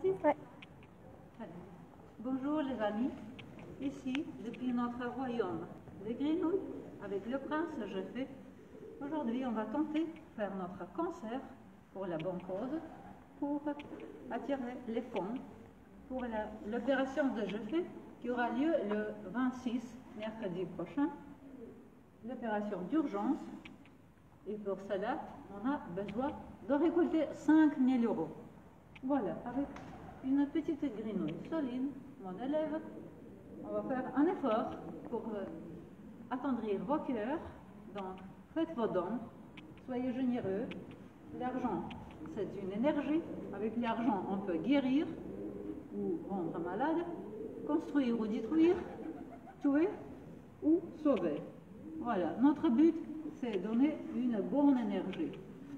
parti? Ouais. Allez. Bonjour les amis, ici, depuis notre royaume des grenouilles, avec le prince Jeffé, aujourd'hui on va tenter de faire notre concert pour la bonne cause, pour attirer les fonds pour l'opération de Jeffé qui aura lieu le 26, mercredi prochain, l'opération d'urgence. Et pour cela, on a besoin de récolter 5 000 €. Voilà, avec une petite grenouille solide, mon élève, on va faire un effort pour attendrir vos cœurs. Donc, faites vos dons, soyez généreux. L'argent, c'est une énergie. Avec l'argent, on peut guérir ou rendre malade, construire ou détruire, tuer ou sauver. Voilà, notre but, c'est donner une bonne énergie.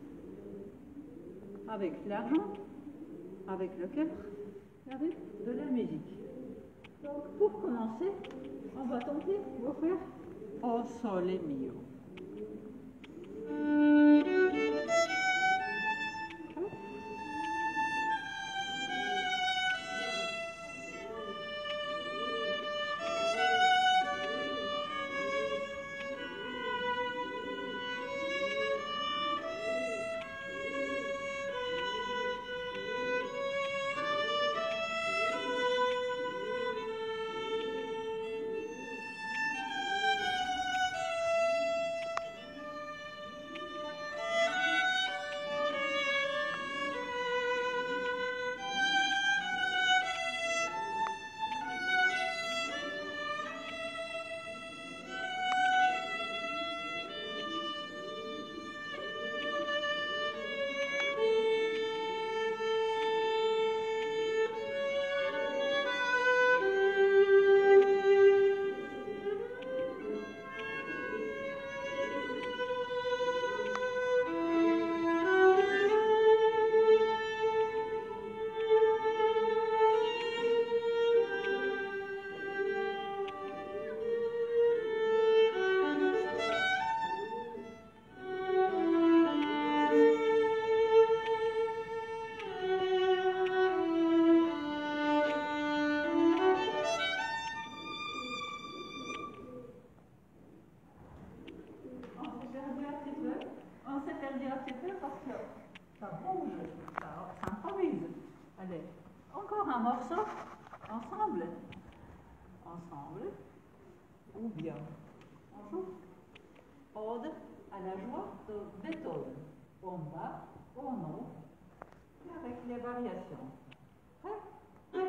Avec l'argent, avec le cœur, et avec de la musique. Donc, pour commencer, on va tenter de faire O Sole Mio. On s'est perdu un petit peu parce que ça bouge, ça s'improvise. Allez, encore un morceau, ensemble. Ensemble. Ou bien, on joue Ode à la joie de Beethoven. En bas, en haut, et avec les variations. Prêt?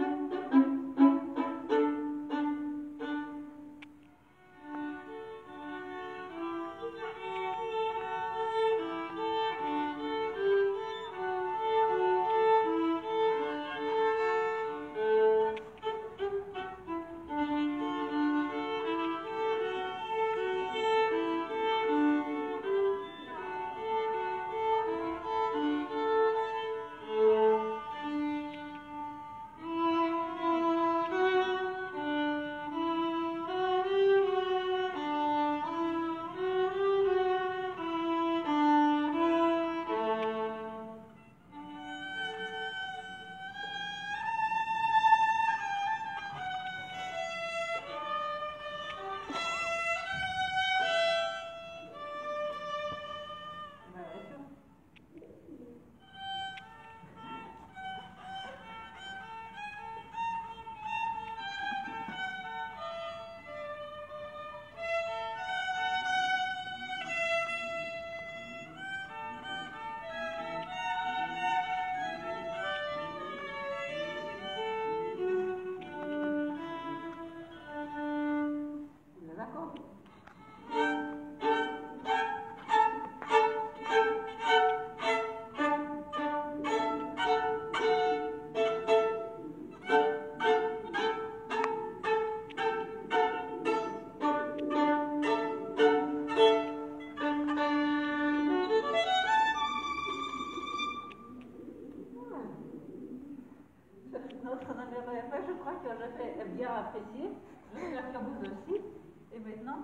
Je crois que j'ai bien apprécié. J'espère que vous aussi. Et maintenant,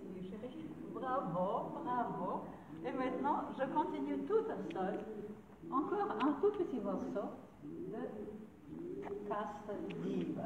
bravo, bravo. Et maintenant, je continue toute seule Encore un tout petit morceau de Castre d'Yves.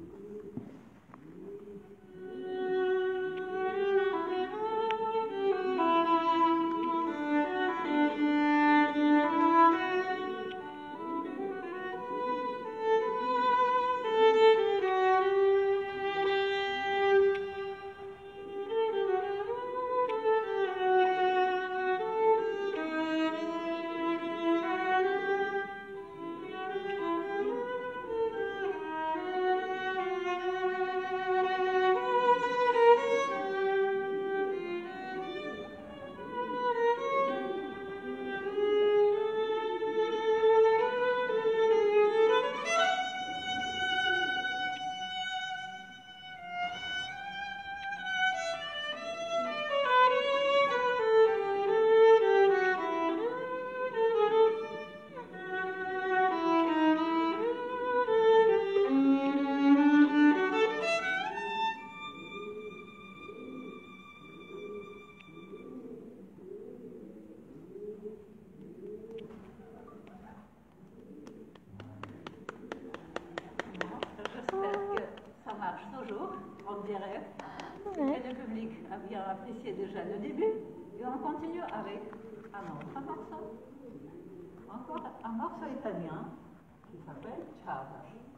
Toujours en direct. Et le public a bien apprécié déjà le début. Et on continue avec un autre morceau. Encore un morceau italien qui s'appelle Ciao.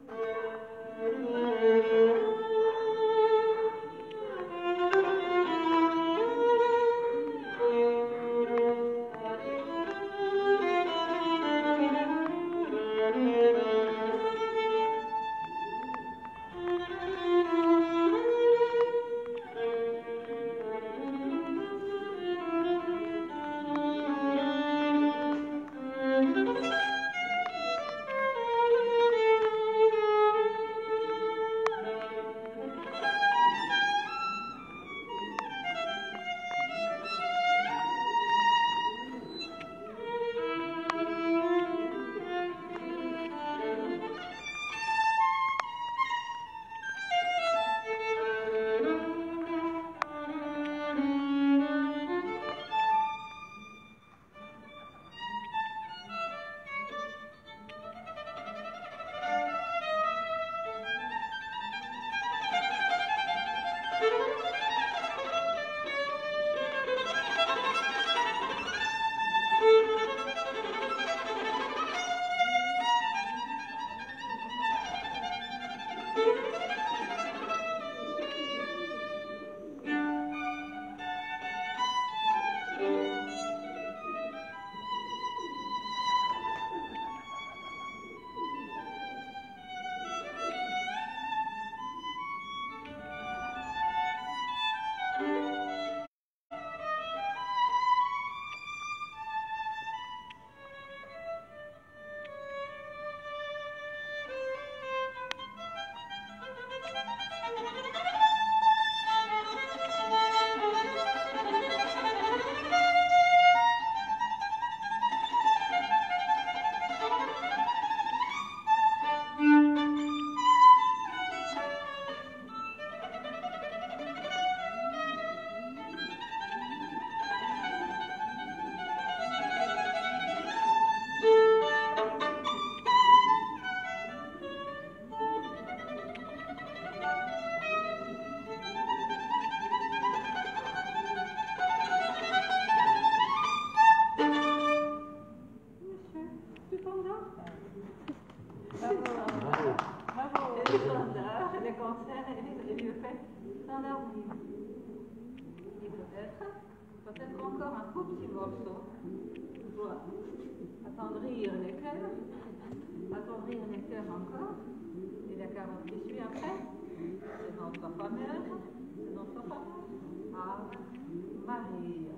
Les concerts et le fait dans leur vie. Et peut-être encore un tout petit morceau pour attendrir les cœurs encore, et la carotte qui suit après, c'est notre fameuse Ave Maria.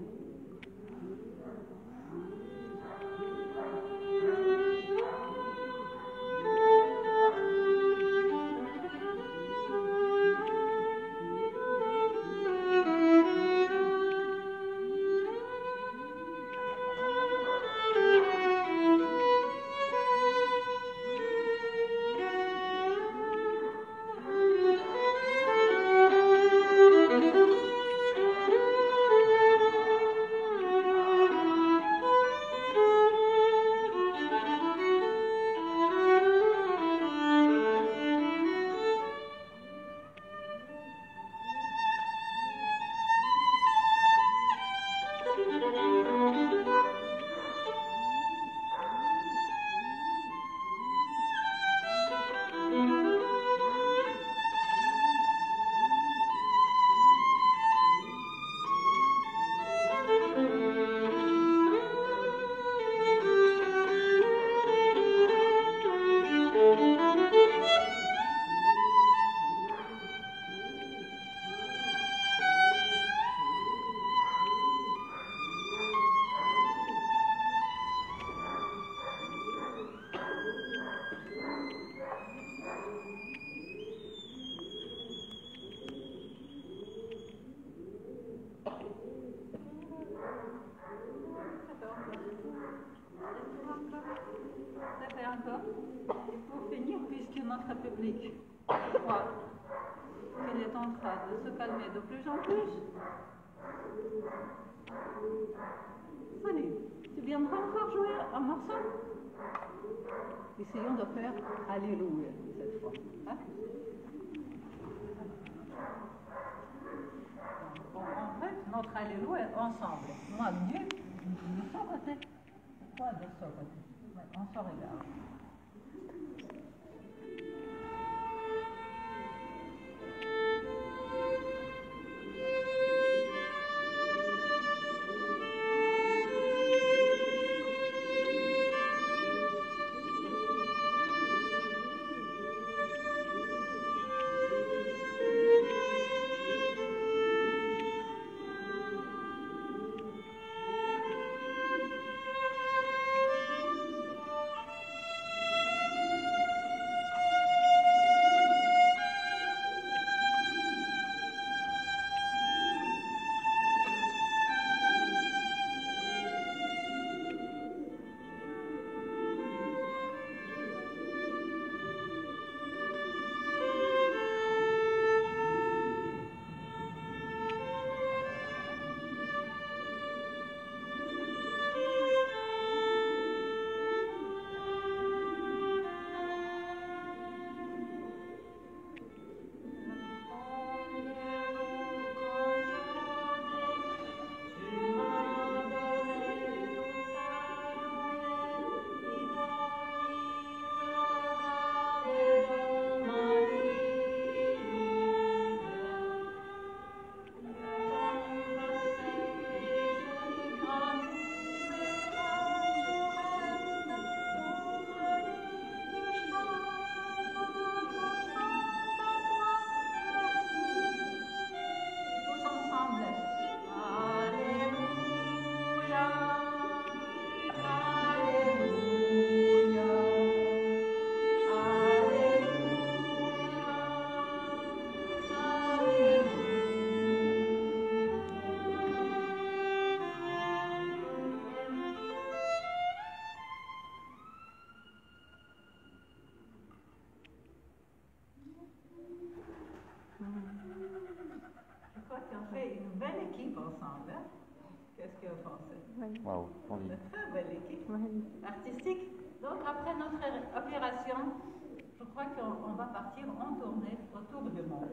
Voilà. Et pour finir, puisque notre public croit qu'il est en train de se calmer de plus en plus, Fanny, tu viendras encore jouer un morceau? Essayons de faire Alléluia cette fois. Hein? Bon, en fait, notre Alléluia ensemble. Moi, Dieu, de son côté. Toi, de son côté. Ouais, on se regarde. Je crois qu'on fait une belle équipe ensemble. Hein? Qu'est-ce que vous pensez? Oui. Wow, Une très belle équipe. Oui. Artistique. Donc après notre opération, je crois qu'on va partir en tournée autour du monde.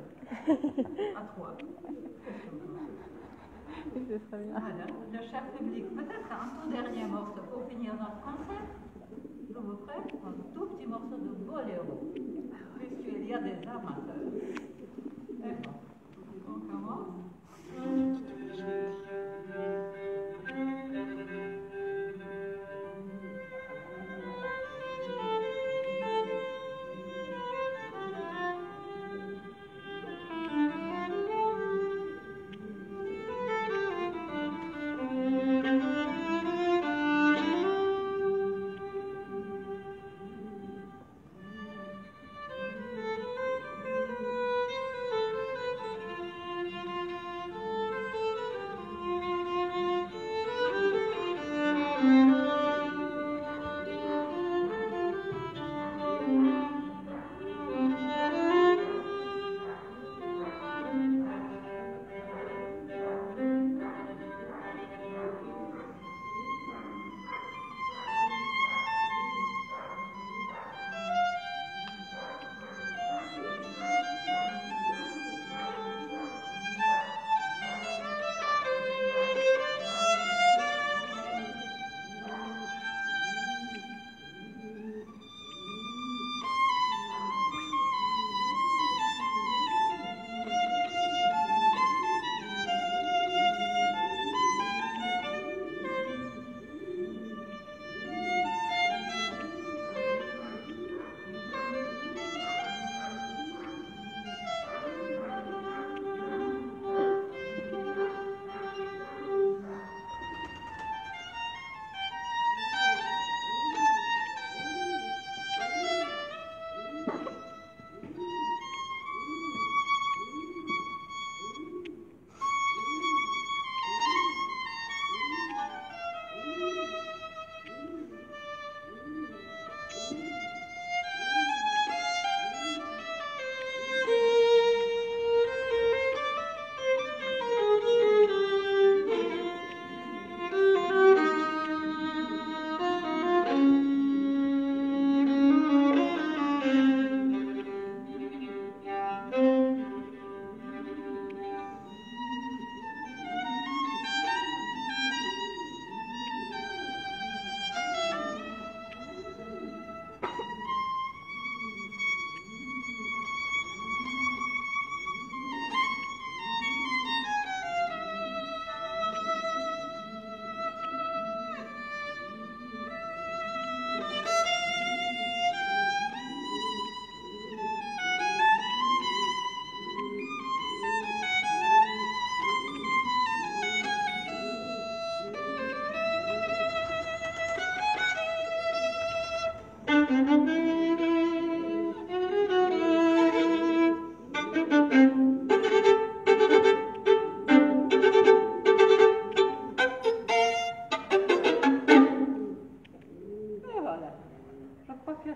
À trois. Qu'est-ce que vous pensez? Ce serait bien. Voilà, le cher public. Peut-être un tout dernier morceau pour finir notre concert. Je vous ferai un tout petit morceau de boléro, puisqu'il y a des amateurs. Et bon, on commence.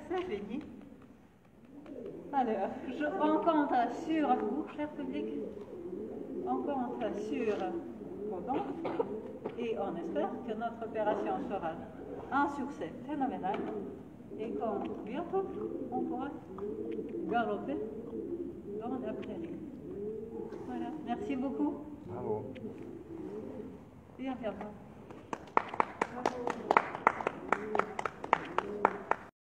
c'est fini. Alors, on compte sur vous, cher public. On compte sur vos dons et on espère que notre opération sera un succès phénoménal et qu'en bientôt on pourra galoper dans la prairie. Voilà, merci beaucoup. Bravo. Et à bientôt. Bravo.